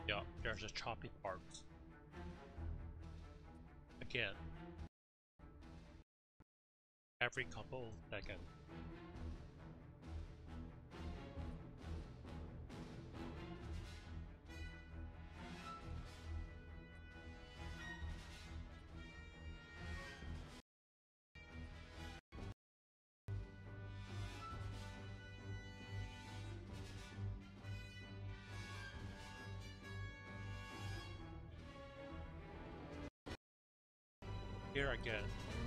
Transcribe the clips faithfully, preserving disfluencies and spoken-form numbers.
Yeah, there's a choppy part. Again. Every couple seconds. Here again.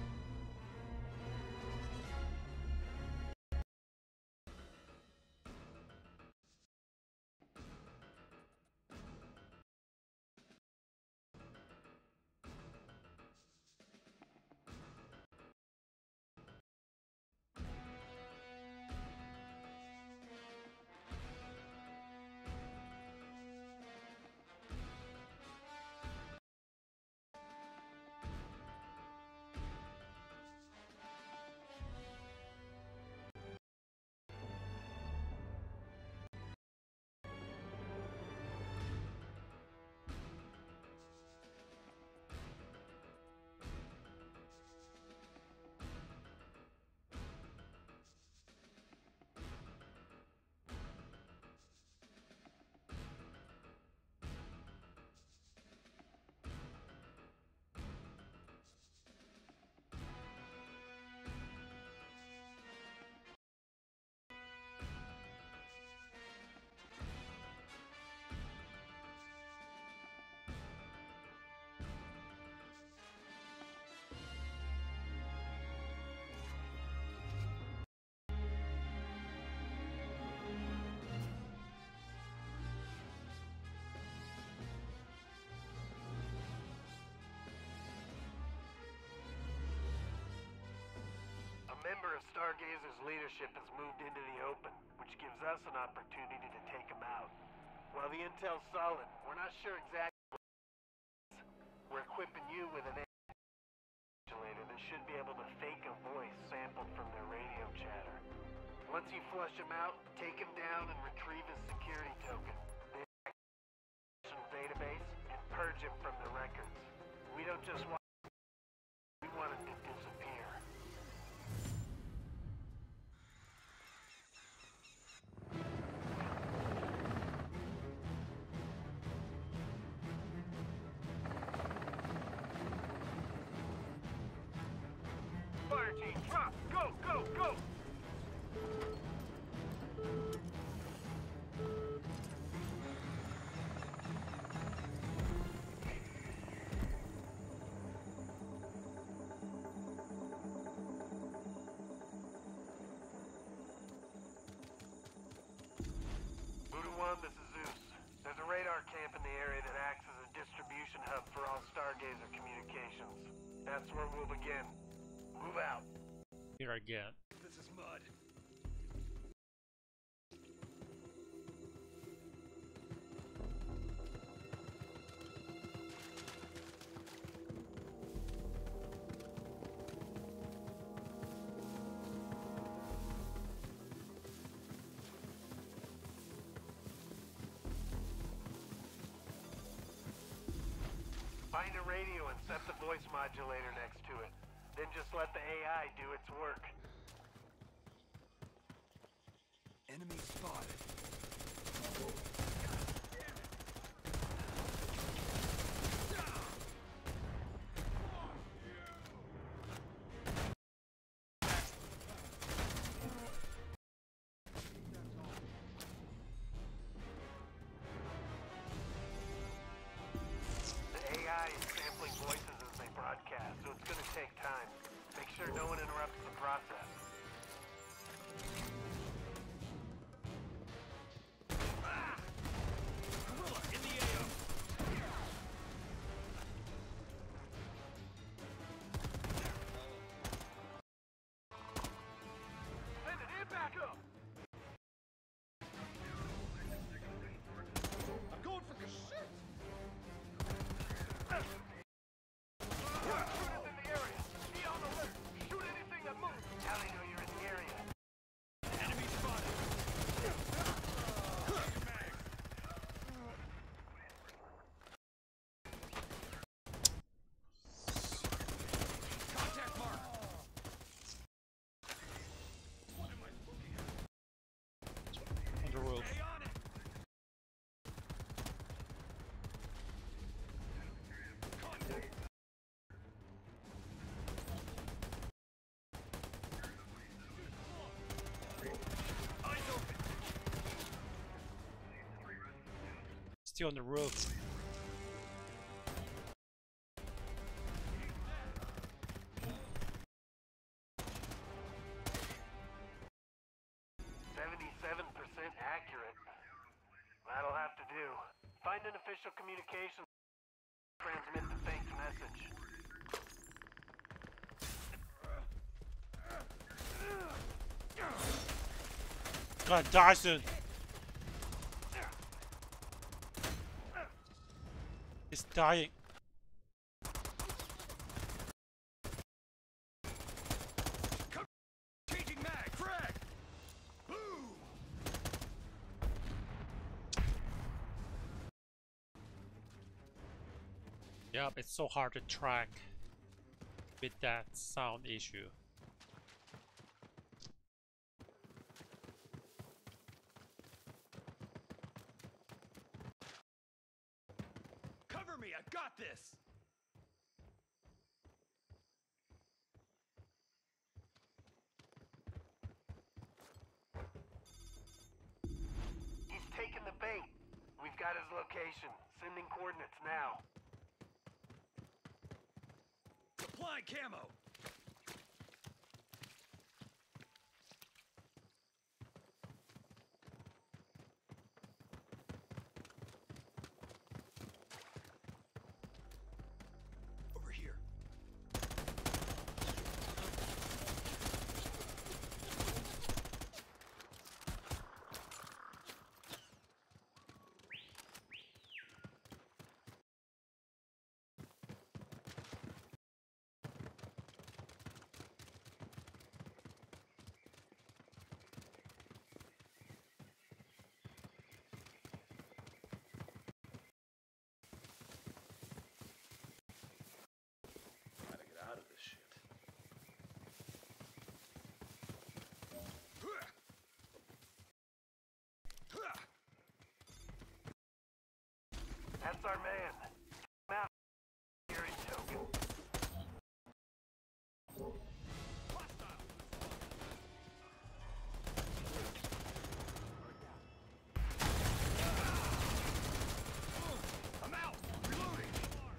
A member of Stargazer's leadership has moved into the open, which gives us an opportunity to take him out. While the intel's solid, we're not sure exactly what it is. We're equipping you with an modulator that should be able to fake a voice sampled from their radio chatter. Once you flush him out, take him down and retrieve his security token, the database, and purge him from the records. We don't just want we want him to disappear. Fire team, drop! Go, go, go! Voodoo one, this is Zeus. There's a radar camp in the area that acts as a distribution hub for all Stargazer communications. That's where we'll begin. Move out. Here again. This is mud. Find a radio and set the voice modulator next to it. Then just let the A I do its work. Enemy spotted. The A I is sampling voices as they broadcast, so it's gonna take time. Make sure no one interrupts the process. Ah! Gorilla in the A O. Send it in, back up! I'm going for the shit. Shooters in the area! Be on alert! Shoot anything that moves! Now they know you're in the area. Still on the roof. seventy-seven percent accurate. That'll have to do. Find an official communication. Transmit the faked message. God, die soon. It's dying. Changing mag, frag! Boom! Yep, it's so hard to track with that sound issue. Cover me, I got this! He's taken the bait. We've got his location. Sending coordinates now. Supplying camo! Over here. Gotta get out of this shit. That's our man. Mount hearing token. I'm out! Reloading!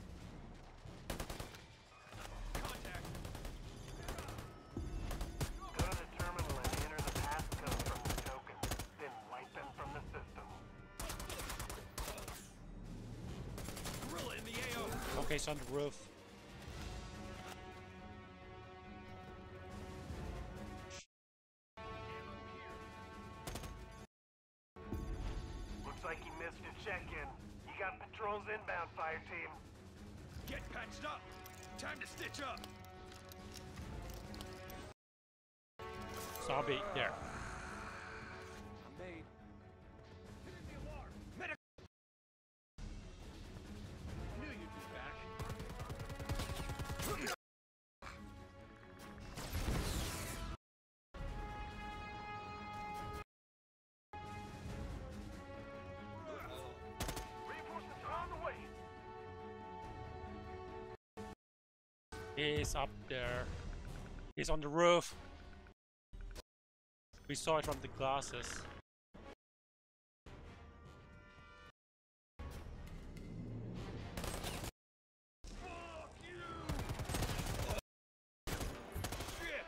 Contact! Go to the terminal and enter the passcode from the token. Then wipe them from the system. Gorilla in the A O! Okay, it's on the roof. Looks like you missed your check-in. You got patrols inbound, fire team. Get patched up! Time to stitch up! Zombie, there. I'm made. Hit the alarm! Medic! Knew you'd be back. Reinforcements are on the way. He's up there. He's on the roof. We saw it from the glasses. Fuck you! Shit!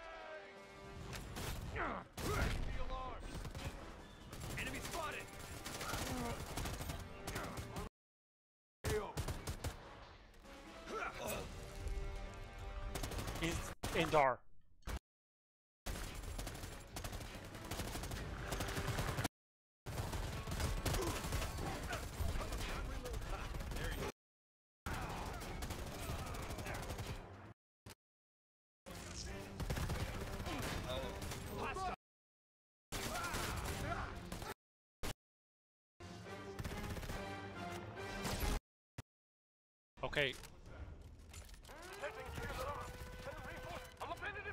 The alarm! Enemy spotted! He's indoor. Okay, Detecting trigger alarm. Send reinforcements. I'm offended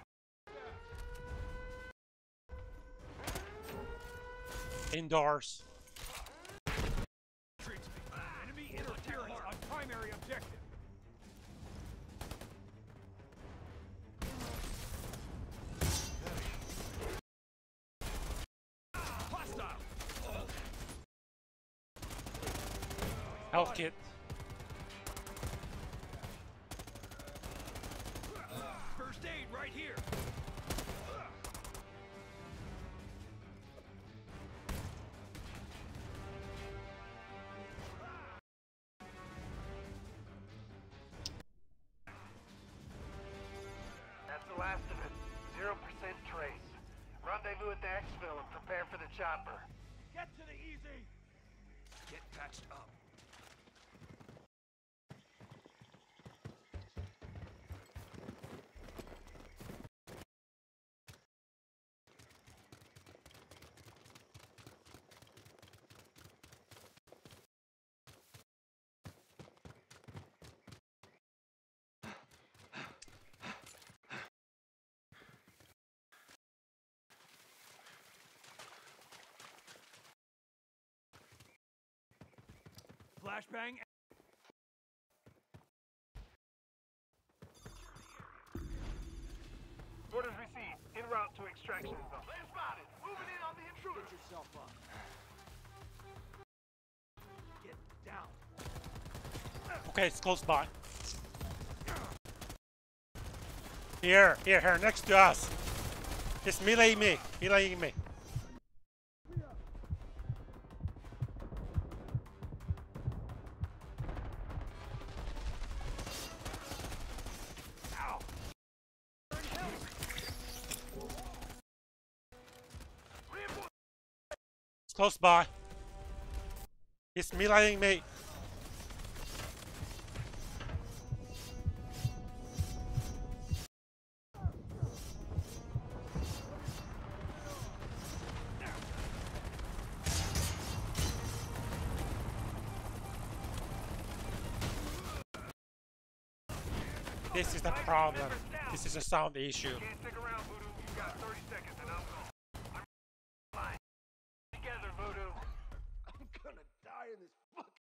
if... indoors. Treats me. Enemy interference on primary objective. Hostile! Health kit. First aid right here. That's the last of it. Zero percent trace. Rendezvous at the exfil and prepare for the chopper. Get to the easy. Get patched up. Flashbang. Orders received. En route to extraction zone. Land spotted. Moving in on the intruder. Get yourself up. Get down. Okay, it's close by. Here, here, here, next to us. It's meleeing me, meleeing me. It's close by. It's meleeing me. This is the problem. This is a sound issue. Can't stick around, Voodoo. You got thirty seconds and I'm gone. I'm fine. Together, Voodoo. I'm gonna die in this fucking